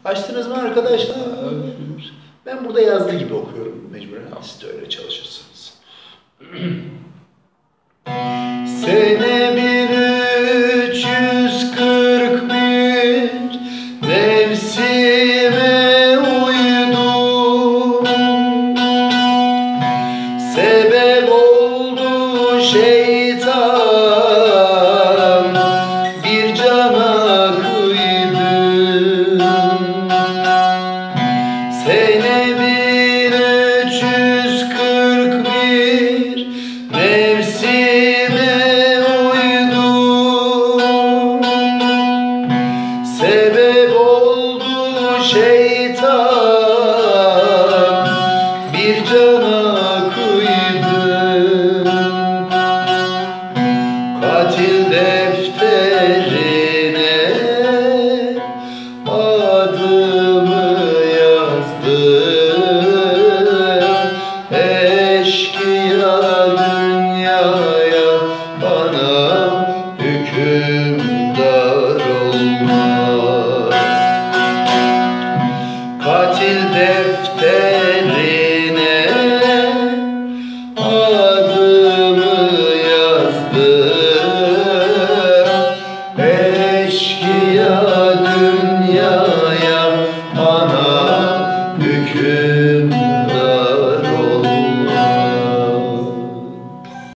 Açtınız mı arkadaşlar? Ben burada yazdığı gibi okuyorum mecburen. Siz de öyle çalışırsınız. Sene 1341 nefsime uydum. Sebep oldu şeytan, bir cana kıydım. Sene 1341 nefsime uydum. Sebep oldu şeytan, bir cana kıydım. Katil defterine adımı yazdım. Eşkıya dünyaya bana hükümdar olmaz. Katil defterine adımı yazdım. Eşkıya